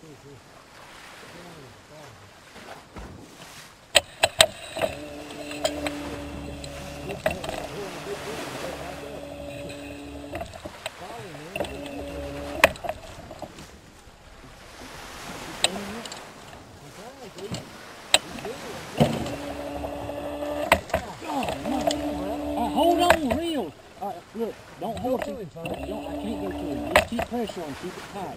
Hold on, reel. Look, don't hold it. I can't go to it. Just keep pressure on, keep it tight.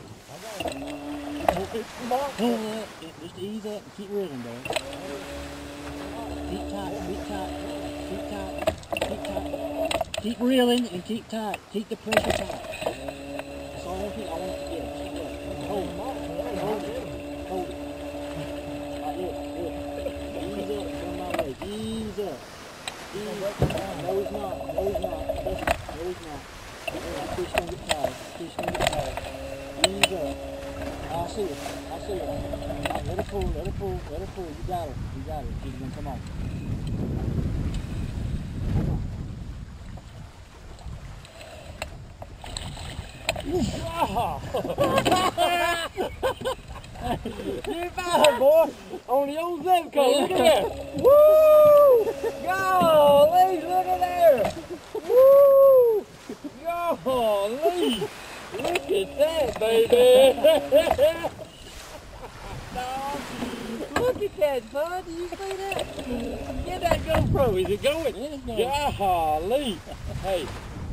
Pull up, just ease up and keep reeling, bro. Keep tight, keep tight, keep tight, keep tight. Keep reeling and keep tight. Keep the pressure tight. That's all I want you to get. Hold it. Hold it. Hold it. All right, look. Ease up, come my way. Ease up. No, he's not. No, he's not. No, he's not. Fish gonna get tired. Fish gonna get tired. Ease up. I'll see it. Let her pull. You got her. She's gonna come on. You're fine, boy. On the old zip code. Look at that. Woo! Golly, look at there. Woo! Golly. Look at that, baby. Look at that, bud. Do you see that? Get that GoPro. Is it going? Golly. Hey.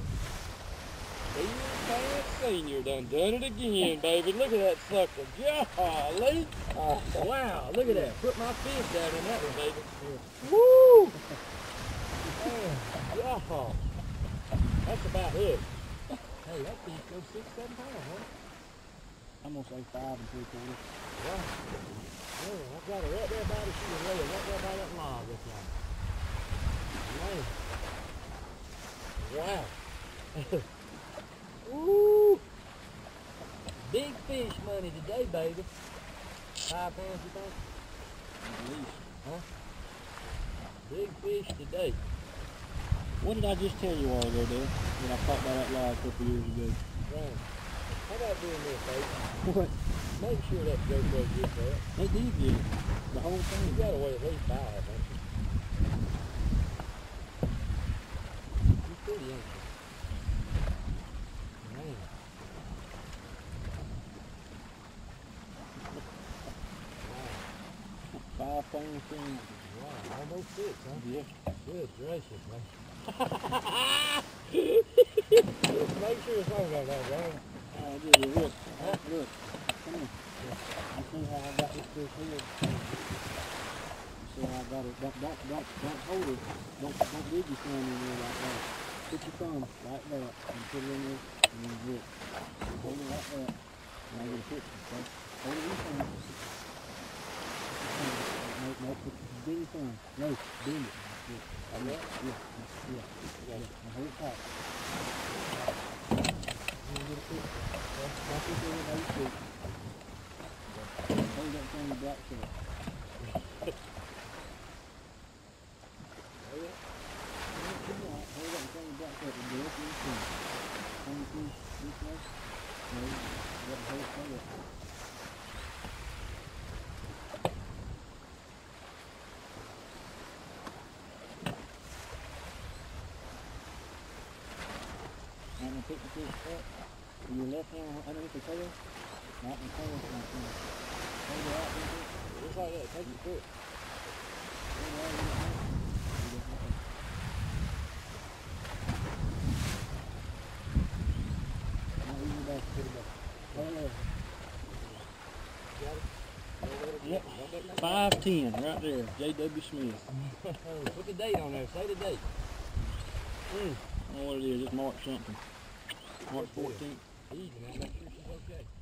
Senior done it again, baby. Look at that sucker. Golly. Wow, look at that. Put my fish down in that one, baby. Woo! Oh, that's about it. Hey, that fish goes 6-7 pounds, huh? I'm gonna say 5 3/4. Wow. Yeah, I've got her right there by the shooting rail, right there by that log this one. Wow. Ooh! Big fish money today, baby. 5 pounds, you think? At least. Huh? Big fish today. What did I just tell you all ago, Dad? When I caught by that log a couple years ago. Right. How about doing this, baby? What? Make sure that GoPro gets that. They did get it. The whole thing. You gotta weigh at least 5, don't you? You're pretty, ain't you? Man. Wow. 5 pounds. Wow, almost 6, huh? Yeah. Good gracious, man. Make sure it's over that, right? Look. Look. Come on. I see how I got this fish here. See how I got it. Don't hold it. Don't dig your thumb in there like that. Put your thumb like that and put it in there and then grip. Hold it like that. And I get a picture. Okay? Hold it in your thumb. No, put bend your thumb. No, bend it. Yeah. Yeah. Now hold it tight. Hold that thing in the back side. Hold that thing in the back side. And go up in the thing. Hold this way. No, you got to hold it. I'm going to pick the fish up with your left hand underneath the tail, not in the tail, hold it out there. Just like that, take your foot. Hold it out with your hand. Now ease it back, put it back. Hold it. Yep, 5'10", right there, J.W. Smith. Put the date on there, say the date. I don't know what it is, it's March something. March 14th. Easy, man, make sure she's okay.